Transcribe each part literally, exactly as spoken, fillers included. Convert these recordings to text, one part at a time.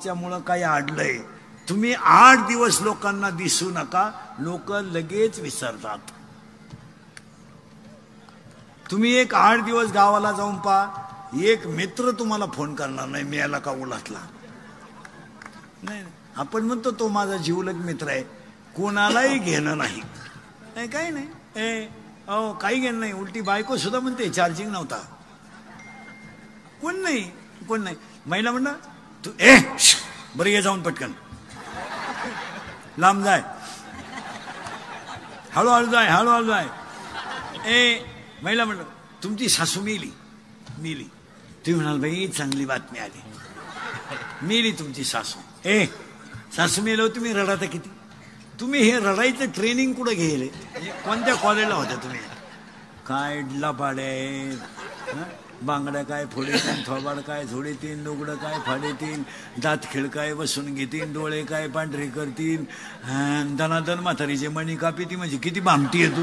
तुमच्यामुळं काही अडलंय, तुम्ही आठ दिवस लोकांना दिसू नका, लोक लगेच विसरतात. तुम्ही एक आठ दिवस गावाला जाऊन पहा, एक मित्र तुम्हाला फोन करणार नाही, मिळाला का उलटला. नाही, आपण म्हणतो तो माझा जीवलग मित्र आहे, कोणालाही घेणं नाही. नाही काही नाही, ए अहो काही घेणं नाही. उलटी बायको सुद्धा म्हणते चार्जिंग नव्हता. कोण नाही, कोण नाही. महिला म्हणणार तू ए बरं ये जाऊन पटकन, लांब जाय, हळूहळू जाय, हळूहळू जाय. ए महिला म्हणलं तुमची सासू मेली, मेली. तुम्ही म्हणाल बाई चांगली बातमी आली, मेली तुमची सासू. ए सासू मेलो, तुम्ही रडाता किती. तुम्ही हे रडायचं ट्रेनिंग कुठं घेले, कोणत्या कॉलेजला होत्या तुम्ही. काय लबाडे, बांगड्या काय फोडीतीन, थोबाड काय झोडीतीन, लुगडं काय फाडीतीन, दात खिळ काय बसून घेतीन, डोळे काय पांढरे करतीन, दनादन म्हातारीचे मणी कापीती. म्हणजे किती भामटी आहे तू,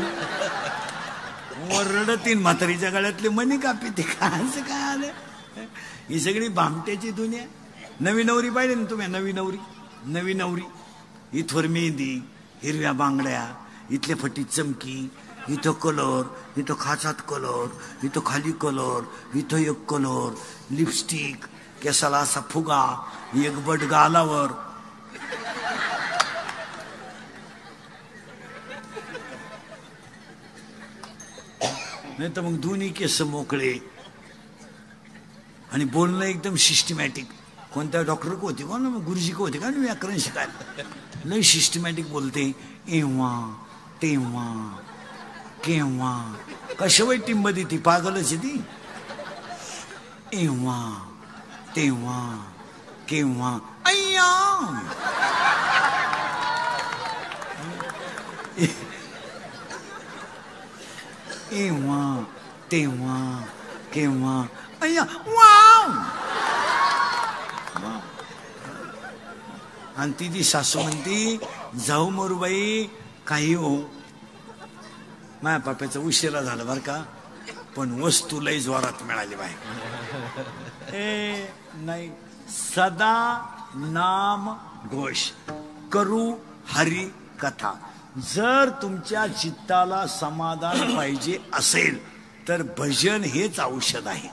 रडतीन म्हातारीच्या गळ्यातले मणी कापीती. काय असं काय आलं, ही सगळी भामट्याची दुनिया. नवी नवरी पाहिजे ना तुम्ही, नवी नवरी, नवी नवरी इथवर मेहंदी, हिरव्या बांगड्या, इथल्या फटीत चमकी, इथं कलर, इथं खाचात कलर, इथं खाली कलर, इथं एक कलर, लिपस्टिक, केसाला असा फुगा, एक बट गालावर. नाही तर मग दोन्ही केस मोकळे आणि बोलणं एकदम सिस्टमॅटिक. कोणत्या डॉक्टर को होते, कोण गुरुजी को होते का व्याकरण शिकायला, लय सिस्टमॅटिक बोलते. एव्हा तेव्हा केव्हा, कशावर टिंब देती, पागलच ती. एव्हा तेव्हा केव्हा, अय्या एव्हा तेव्हा केव्हा, अय्या वाव. आणि ती ती सासू म्हणती जाऊ मोरूबाई काही हो, माझ्या पाप्याचा उशिरा झाला बर का, पण वस्तू लय जोरात मिळाली बाय. ए नाही, सदा नाम घोष करू हरी कथा. जर तुमच्या चित्ताला समाधान पाहिजे असेल तर भजन हेच औषध आहे.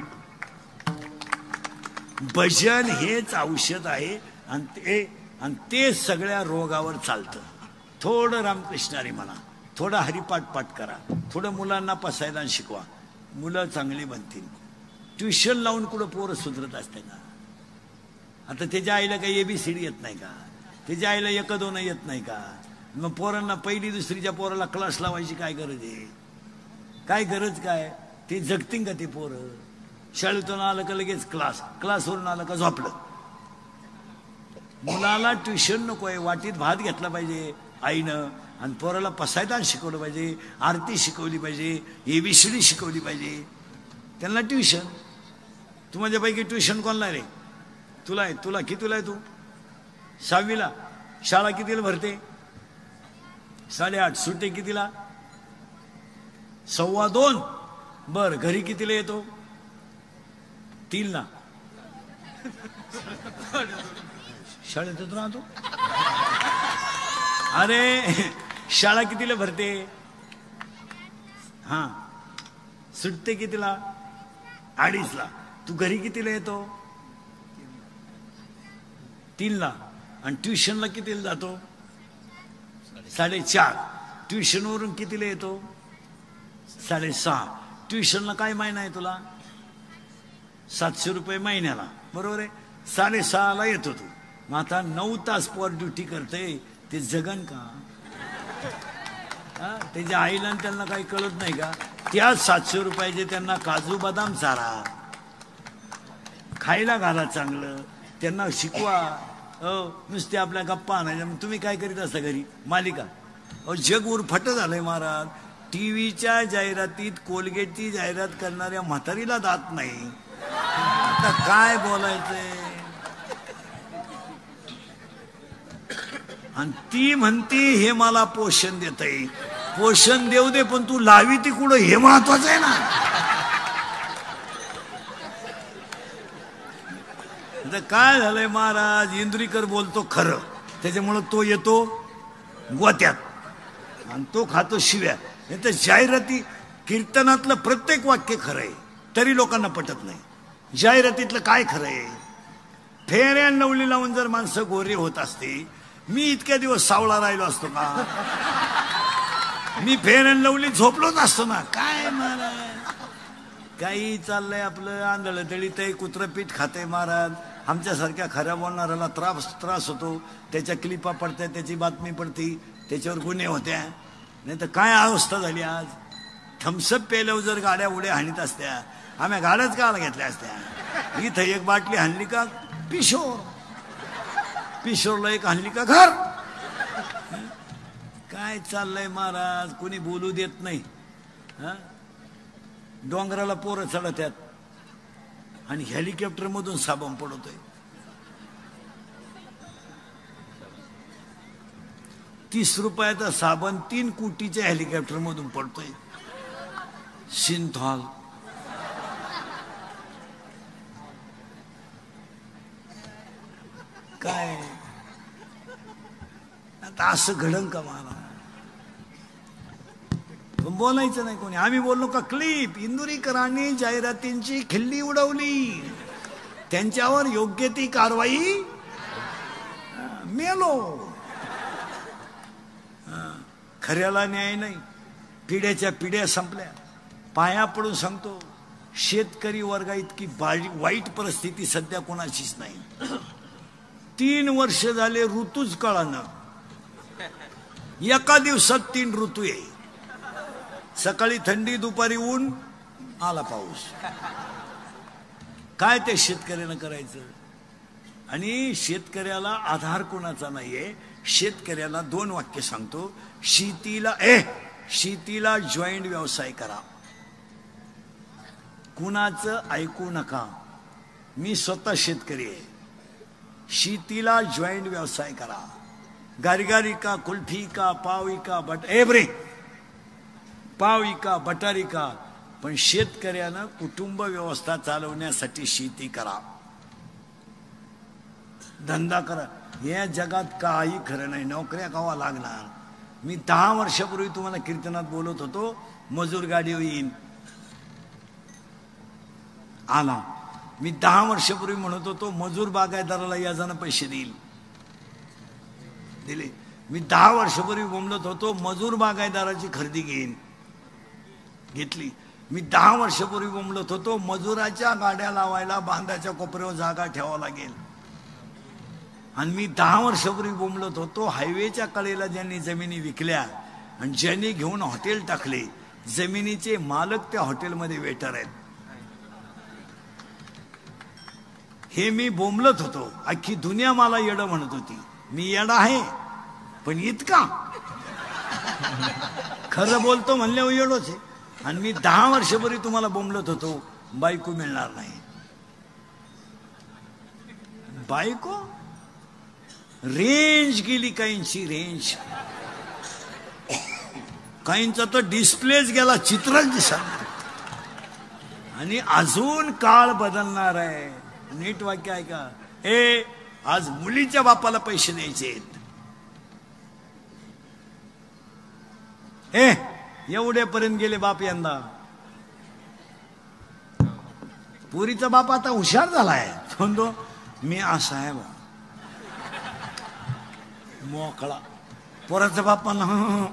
भजन हेच औषध आहे आणि ते आणि ते सगळ्या रोगावर चालतं. थोडं रामकृष्णारी म्हणा, थोडं हरिपाठ पाठ करा, थोडं मुलांना पसायला शिकवा, मुलं चांगली बनतील. ट्युशन लावून कुठं पोरं सुधरत असते का. आता त्याच्या आईला काही एबीसीडी येत नाही का, त्याच्या आईला एक दोन येत नाही का. मग पोरांना पहिली दुसरीच्या पोराला क्लास लावायची काय गरज आहे, काय गरज काय. ते जगतील का ते पोरं. शाळेतून आलं का लगेच क्लास, क्लासवरून आलं का झोपलं. मुलाला ट्युशन नको आहे, वाटीत भात घेतला पाहिजे आईनं, आणि पोराला पसायदान शिकवलं पाहिजे, आरती शिकवली पाहिजे, एबीसीडी शिकवली पाहिजे. त्यांना ट्युशन. तू माझ्यापैकी ट्युशन कोणला रे, तुला आहे. तुला कितीला आहे तू, सहावीला. शाळा कितीला भरते, साडेआठ. सुट्टे कितीला, सव्वा दोन. बर घरी कितीला येतो, तीनला. शाळेतच राहतो. अरे शाळा कितीला भरते, हा सुटते कितीला, अडीचला. तू घरी कितीला येतो, तीनला. आणि ट्युशनला कितीला जातो, साडेचार. ट्युशनवरून कितीला येतो, साडेसहा. ट्युशनला काय महिना आहे तुला, सातशे रुपये महिन्याला, बरोबर आहे. साडेसहाला येतो तू. मग आता नऊ तास पोर ड्युटी करते, ते जगन का. त्याच्या आईला त्यांना काही कळत नाही का. त्या सातशे रुपयाचे त्यांना काजू बदाम चारा, खायला घाला, चांगलं त्यांना शिकवा. अ नुसते आपल्या गप्पा आणायच्या. तुम्ही काय करीत असता घरी, मालिका. अहो जग उरफट झालंय महाराज. टीव्हीच्या जाहिरातीत कोलगेटची जाहिरात करणाऱ्या म्हातारीला दात नाही. आता काय बोलायचंय. आणि ती म्हणती हे मला पोषण देतय. पोषण देऊ दे, पण तू लावी ती कुठं हे महत्वाचं आहे ना. आता काय झालंय महाराज, इंद्रीकर बोलतो खरं, त्याच्यामुळं तो येतो गोत्यात आणि तो खातो शिव्या. नाही तर जाहिराती कीर्तनातलं प्रत्येक वाक्य खरं आहे तरी लोकांना पटत नाही. जाहिरातीतलं काय खरं आहे? फेर अँड लवली लावून जर माणसं गोरी होत असते, मी इतक्या दिवस सावळा राहिलो असतो का? मी फेर अँड लवली झोपलोच असतो ना. काय महाराज काही चाललंय आपलं, आंधळ दळीत आहे, कुत्रं पीठ खाते महाराज. आमच्यासारख्या खऱ्या बोलणाऱ्याला त्रास त्रास होतो. त्याच्या क्लिपा पडत्या, त्याची बातमी पडती, त्याच्यावर गुन्हे होत्या. नाही तर काय अवस्था झाली आज. थम्सअप पेल्यावर जर गाड्या उड्या हाणीत असत्या, आम्ही गाड्याच काला घेतल्या असत्या. इथं एक बाटली हाणली का पिशोर, पिशोरला एक हाणली का घर. काय चाललंय महाराज, कोणी बोलू देत नाही. हा, डोंगराला पोरं चढत्यात आणि हेलिकॉप्टर मधून साबण पडतोय. तीस रुपयाचा साबण तीन कोटीच्या हेलिकॉप्टर मधून पडतोय. सिंथॉल काय आता असं घडण का मला? बोलायचं नाही कोणी. आम्ही बोललो का क्लिप, इंदुरीकरांनी जाहिरातींची खिल्ली उडवली, त्यांच्यावर योग्य ती कारवाई, मेलो. खऱ्याला न्याय नाही. पिढ्याच्या पिढ्या संपल्या. पाया पडून सांगतो, शेतकरी वर्गा इतकी वाईट परिस्थिती सध्या कोणाचीच नाही. तीन वर्ष झाले ऋतूच कळाना. एका दिवसात तीन ऋतू आहे. सकाळी थंडी, दुपारी ऊन, आला पाऊस. काय ते शेतकऱ्यानं करायचं? आणि शेतकऱ्याला आधार कोणाचा नाहीये. शेतकऱ्याला दोन वाक्य सांगतो. शेतीला ए शेतीला जॉईंट व्यवसाय करा, कुणाचं ऐकू नका. मी स्वतः शेतकरी आहे. शेतीला जॉईंट व्यवसाय करा. गारगारी का, कुल्फी का, पावी का, बट एव्हरी पावी का, बटारी का, पण शेतकऱ्यानं कुटुंब व्यवस्था चालवण्यासाठी शेती करा, धंदा करा. या जगात काही खरं नाही. नोकऱ्या कावा लागणार. मी दहा वर्षापूर्वी तुम्हाला कीर्तनात बोलत होतो, मजूर गाडी येईन, आला. मी दहा वर्षापूर्वी म्हणत होतो मजूर बागायतदाराला याजानं पैसे देईल, दिले. मी दहा वर्षापूर्वी बोंबलत होतो मजूर बागायतदाराची खरेदी घेईन, घेतली. मी दहा वर्षापूर्वी बोंबलत होतो मजुराच्या गाड्या लावायला बांधाच्या कोपऱ्यावर जागा ठेवावं लागेल. आणि मी दहा वर्षापूर्वी बोंबलत होतो हायवेच्या कडेला ज्यांनी जमिनी विकल्या आणि ज्यांनी घेऊन हॉटेल टाकले, जमिनीचे मालक त्या हॉटेलमध्ये वेटर आहेत. हे मी बोंबलत होतो. अख्खी दुनिया मला येडं म्हणत होती. मी येडा आहे पण इतका खरं बोलतो म्हणल्यावर येडोच आहे. आणि मी दहा वर्षापूर्वी तुम्हाला बोंबलत होतो बायको मिळणार नाही. बायको रेंज गेली, काहींची रेंज, काहींचा तर डिस्प्लेच गेला, चित्रच दिसत. आणि अजून काळ बदलणार आहे. नीट वाक्य आहे का? ए आज मुलीच्या बापाला पैसे द्यायचे. ए एवढ्यापर्यंत गेले बाप यंदा. पुरीचा बाप आता हुशार झालाय. म्हणतो मी असा आहे बा, मोकळा. पोराचा बाप म्हणला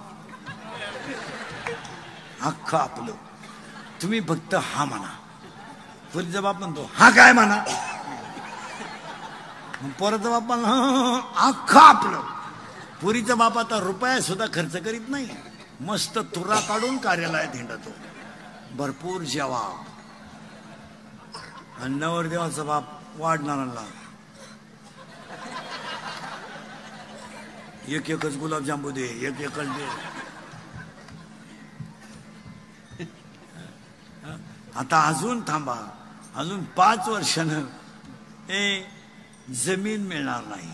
अख्खं आपलं, तुम्ही फक्त हा म्हणा. पुरीचा बाप म्हणतो हा काय म्हणा. पोराचा बाप म्हणला अख्खं आपलं. पुरीचा बाप आता रुपया सुद्धा खर्च करीत नाही. मस्त तुरा काढून कार्यालयात हिंडतो, भरपूर जेवा. आणि नवरदेवाचा बाप वाढणारा एक एकच गुलाबजांबू दे, एक एकच दे. आता अजून थांबा, अजून पाच वर्षानं ए जमीन मिळणार नाही.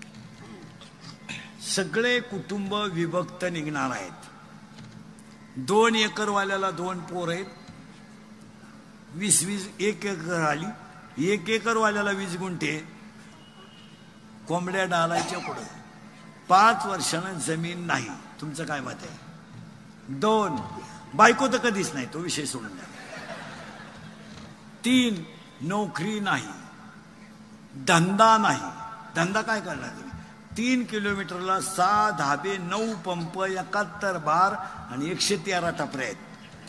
सगळे कुटुंब विभक्त निघणार आहेत. दोन एकर वाल्याला दोन पोर आहेत, वीस वीस एक एकर आली, एक एकर वाल्याला वीस गुंठे कोंबड्या डालायच्या पुढं पाच वर्षानं जमीन नाही. तुमचं काय मत आहे? दोन, बायको तर कधीच नाही, तो विषय सोडून द्या. तीन, नोकरी नाही, धंदा नाही. धंदा काय करणार तुम्ही? तीन किलोमीटरला सहा धाबे, नऊ पंप, एकाहत्तर बार आणि एकशे तेरा टपरे आहेत.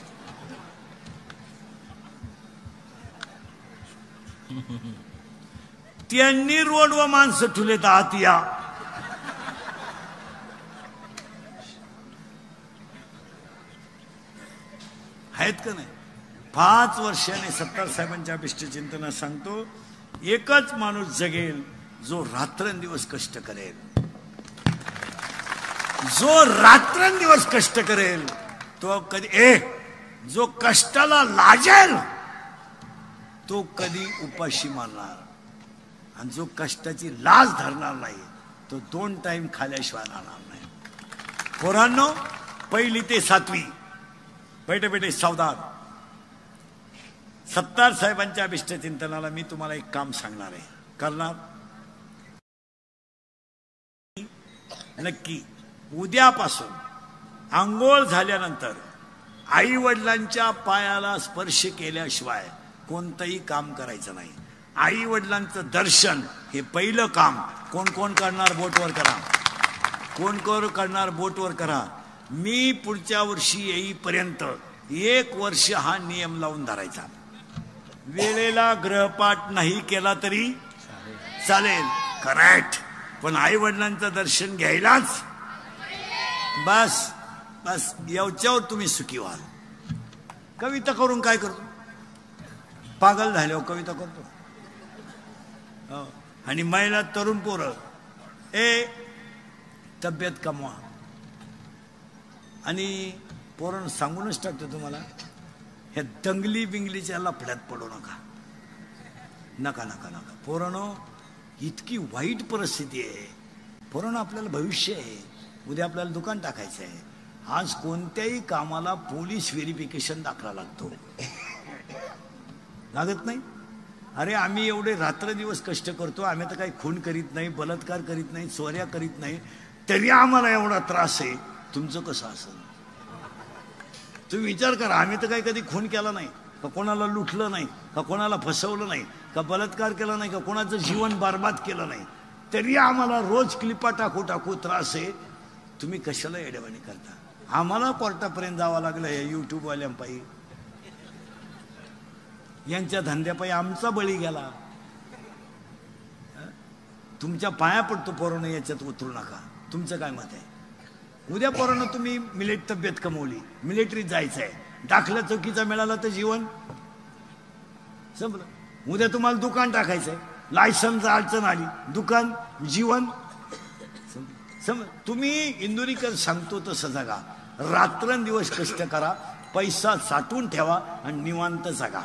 त्यांनी रोडवर माणसं ठुले आत या. आहेत का नाही? पाच वर्षाने सत्तार साहेबांच्या अभिष्ट चिंतनात सांगतो, एकच माणूस जगेल जो रात्रंदिवस कष्ट करेल. जो रात्रंदिवस कष्ट करेल तो कधी ए जो कष्टाला लाजेल तो कधी उपाशी मारणार, आणि जो कष्टाची लाज धरणार नाही तो दोन टाइम खाल्याशिवाय राहणार नाही. पोरांनो, पहिली ते सातवी बैठे बैठे सावधान. सत्तार साहेबांच्या अभिष्ट चिंतनाला मी तुम्हाला एक काम सांगणार आहे, करणार नक्की. उद्यापासून आंघोळ झाल्यानंतर आई वडिलांच्या पायाला स्पर्श केल्याशिवाय कोणतंही काम करायचं नाही. आई वडिलांचं दर्शन हे पहिलं काम. कोण कोण करणार बोटवर करा, कोण कोण करणार बोटवर करा. मी पुढच्या वर्षी येईपर्यंत एक वर्ष हा नियम लावून धरायचा. वेळेला ग्रहपाठ नाही केला तरी चालेल, करेक्ट, पण आई वडिलांचं दर्शन घ्यायलाच. बस बस याच्यावर तुम्ही सुखी व्हाल. कविता करून काय करतो? पागल झाल्यावर कविता करतो. आणि महिला तरुण पोरं ए तब्येत कमवा. आणि पोरण सांगूनच टाकतो तुम्हाला, ह्या दंगली बिंगलीच्या लफड्यात पडू नका. नका नका नका पोरांनो, इतकी वाईट परिस्थिती आहे. पोरांनो, आपल्याला भविष्य आहे. उद्या आपल्याला दुकान टाकायचं आहे. आज कोणत्याही कामाला पोलीस व्हेरिफिकेशन दाखला लागतो, लागत नाही? अरे आम्ही एवढे रात्र दिवस कष्ट करतो, आम्ही तर काही खून करीत नाही, बलात्कार करीत नाही, चोऱ्या करीत नाही, तरी आम्हाला एवढा त्रास आहे. तुमचं कसं असेल? तुम्ही विचार करा. आम्ही तर काही कधी खून केला नाही, का कोणाला लुटलं नाही, का कोणाला फसवलं नाही, का बलात्कार केला नाही, का कोणाचं जीवन बर्बाद केलं नाही, तरी आम्हाला रोज क्लिपा टाकू टाकू त्रास आहे. तुम्ही कशाला येडेवाणी करता? आम्हाला कोर्टापर्यंत जावं लागलं या युट्यूबवाल्यांपायी, यांच्या धंद्यापायी आमचा बळी गेला. तुमच्या पाया पडतो पोरांनो, याच्यात उतरू नका. तुमचं काय मत आहे? उद्या पोरांनो तुम्ही मिलिट तब्येत कमवली, मिलिटरीत जायचं आहे, दाखला चौकीचा मिळाला तर जीवन संपलं. उद्या तुम्हाला दुकान टाकायचंय, लायसन्स अडचण आली, दुकान जीवन सम. तुम्ही इंदुरीकर सांगतो तसं जगा. रात्रंदिवस कष्ट करा, पैसा साठवून ठेवा आणि निवांत जगा.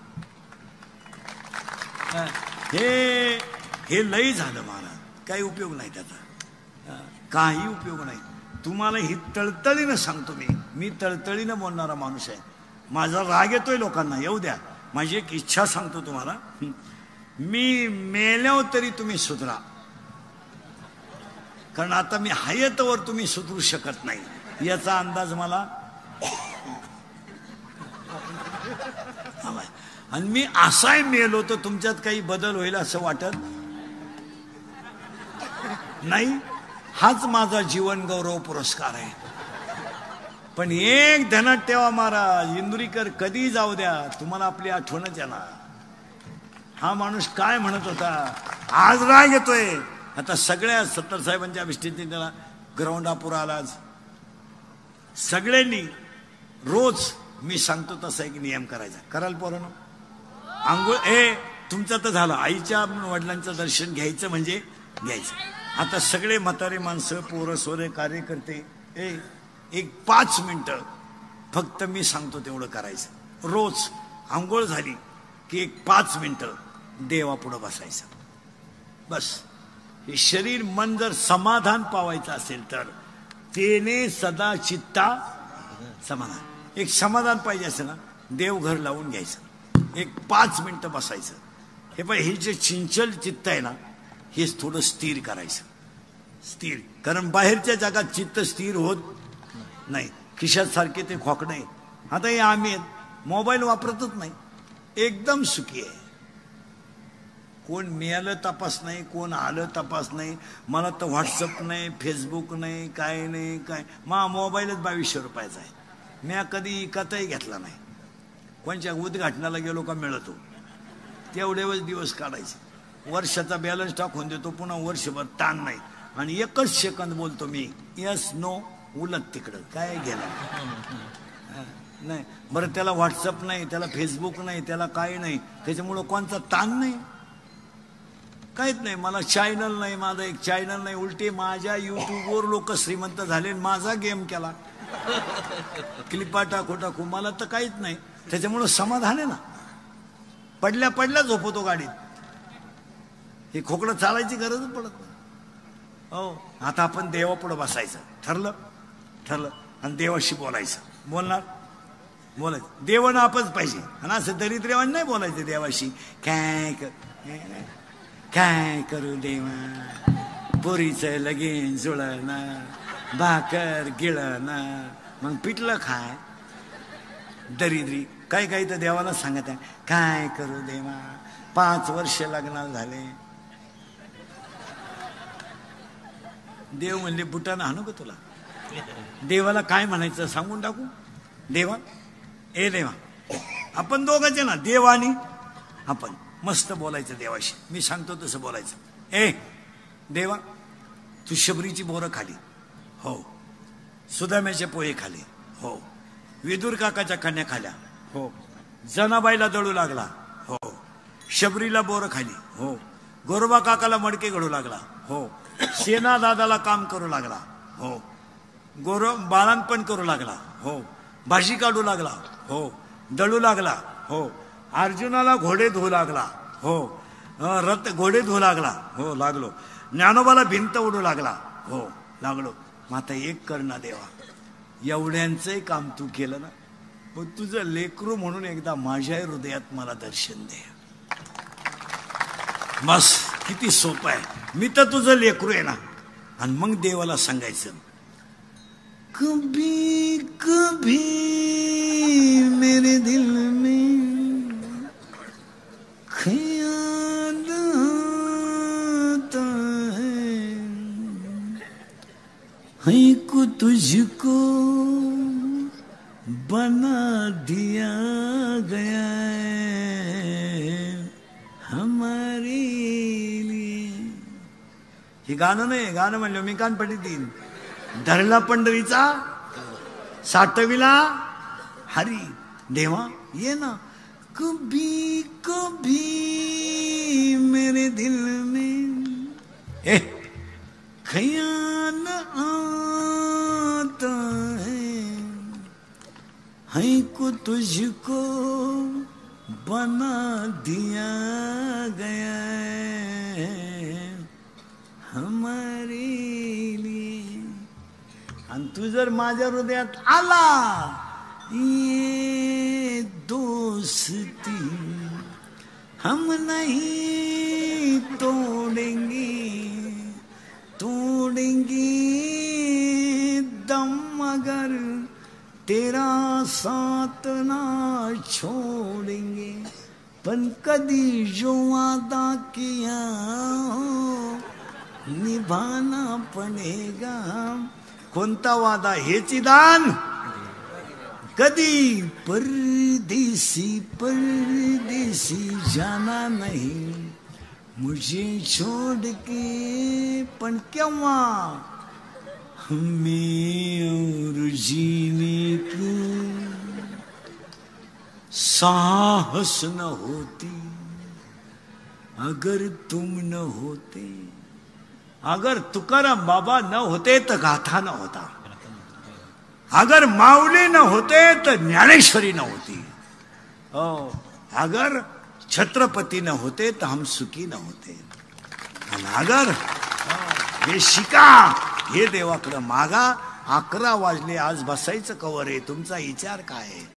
हे हे लई झालं महाराज, काही उपयोग नाही त्याचा, काही उपयोग नाही. तुम्हाला ही तळतळीनं सांगतो मी मी तळतळीनं बोलणारा माणूस आहे. माझा राग येतोय लोकांना, येऊ द्या. माझी एक इच्छा सांगतो तुम्हाला, मी मेल्यावर तरी तुम्ही सुधरा, कारण आता मी हयतवर तुम्ही सुधरू शकत नाही याचा अंदाज मला. आणि मी असाही मेलो तर तुमच्यात काही बदल होईल असं वाटत नाही. हाच माझा जीवन गौरव पुरस्कार आहे. पण एक ध्यानात ठेवा महाराज, इंदुरीकर कधी जाऊ द्या, तुम्हाला आपली आठवणच येणार. हा माणूस काय म्हणत होता, आज राग येतोय. आता सगळ्या सत्तार साहेबांच्या अभिष्टीने त्याला ग्राउंडापूर आलाच. सगळ्यांनी रोज मी सांगतो तसा एक नियम करायचा. कराल पोरांनो? आंघोळ ए तुमचं तर झालं, आईच्या वडिलांचं दर्शन घ्यायचं म्हणजे घ्यायचं. आता सगळे म्हातारे माणसं, पोरं सोरे, कार्यकर्ते, ए एक पाच मिनिटं फक्त मी सांगतो तेवढं करायचं. रोज आंघोळ झाली की एक पाच मिनिटं देवापुढं बसायचं. बस. हे शरीर मन जर समाधान पावायचं असेल तर तेने सदा चित्ता समाधान. एक समाधान पाहिजे असेल ना, देवघर लावून घ्यायचं, एक पाच मिनिटं बसायचं. हे पण हे जे चिंचल चित्त आहे ना, हेच थोडं स्थिर करायचं. स्थिर, कारण बाहेरच्या जगात चित्त स्थिर होत नाही. खिशात सारखे ते खोकणे. आता हे आम्ही मोबाईल वापरतच नाही, एकदम सुखी आहे. कोण मिळालं तपास नाही, कोण आलं तपास नाही. मला तर व्हॉट्सअप नाही, फेसबुक नाही, काय नाही काय. मा मोबाईलच बावीसशे रुपयाचा आहे. मी कधी इकतही घेतला नाही. कोणच्या उद्घाटनाला गेलो का मिळतो तेवढेच दिवस काढायचे. वर्षाचा बॅलन्स टाकून देतो, पुन्हा वर्षभर ताण नाही. आणि एकच सेकंद बोलतो मी, यस नो, उलट तिकडं काय गेलं नाही. बरं त्याला व्हॉट्सअप नाही, त्याला फेसबुक नाही, त्याला काय नाही, त्याच्यामुळं कोणता ताण नाही, काहीच नाही. मला चॅनल नाही, माझा एक चॅनल नाही. उलटे माझ्या युट्यूबवर लोक श्रीमंत झाले, माझा गेम केला, क्लिपा टाकू टाकू. मला तर काहीच नाही, त्याच्यामुळं समाधान आहे ना. पडल्या पडल्या झोपवतो गाडीत. हे खोकडं चालायची गरजच पडत नाही. हो, आता आपण देवापुढं बसायचं ठरलं ठरलं आणि देवाशी बोलायचं. बोलणार बोलायचं देवानं आपच पाहिजे. आणि असं दरिद्रेवान नाही बोलायचं देवाशी. काय काय करू देवा, पोरीचं लगीन जुळणं, भाकर गिळणं, मग पिटलं खाय. दरिद्री काही काही तर देवाला सांगत आहे, काय करू देवा, पाच वर्ष लग्नाला झाले. देव म्हणले बुटानं हाणू का तुला. देवाला काय म्हणायचं सांगून टाकू. देवा, ए देवा, आपण दोघांचे ना, देव आणि आपण मस्त बोलायचं देवाशी. मी सांगतो तसं बोलायचं. ए देवा, तू शबरीची बोरं खाली, हो. सुदाम्याचे पोहे खाले, हो. विदुर काकाच्या कन्या खाल्या, हो. जनाबाईला दळू लागला, हो. शबरीला बोरं खाली, हो. गोरोबा काकाला मडके घडू लागला, हो. सेना दादाला काम करू लागला, हो. गोरो बाळांपण करू लागला, हो. भाजी काढू लागला, हो. दळू लागला, हो. अर्जुनाला घोडे धुवू लागला, हो. रथ घोडे धुवू लागला, हो. लागलो. ज्ञानोबाला भिंत उडू लागला, हो. लागलो. मग आता एक कर ना देवा, एवढ्यांचंही काम तू केलं ना, मग तुझं लेकरू म्हणून एकदा माझ्या हृदयात मला दर्शन दे. बस, किती सोपं आहे. मी तर तुझं लेकरू आहे ना. आणि मग देवाला सांगायचं, कभी कभी मेरे दिल में ख्याल आता है, है को तुझको बना दिया गया है हमारे लिए. हे गाणं नाही, गाणं म्हणलं मी कान पडली तीन. धरला पंढरीचा, साठविला हरी. देवा ये ना, कभी कभी मेरे दिल में ए ख्याल आता है, है को तुझको बना दिया गया है हमारे लिए. आणि तू जर माझ्या हृदयात आला, ये दोस्ती हम नहीं तोड़ेंगे, तोड़ेंगे दम मगर तेरा साथ ना छोड़ेंगे. पण कधी जो वादा किया निभाना पडेगा. कोणता वादा? हेची दान. कधी परदेसी परदेसी जाना नहीं मुझे छोड़ के. पण केव्हा? हमें और जीने की साहस न होती अगर तुम न होते. अगर तुकाराम बाबा न होते तर गाथा न होता. अगर माऊली न होते तर ज्ञानेश्वरी न होती. ओ, अगर छत्रपती न होते तर हम सुखी न होते. आणि अगर हे शिका, हे देवाकडे मागा. अकरा वाजले, आज बसायचं कवर आहे. तुमचा विचार काय आहे?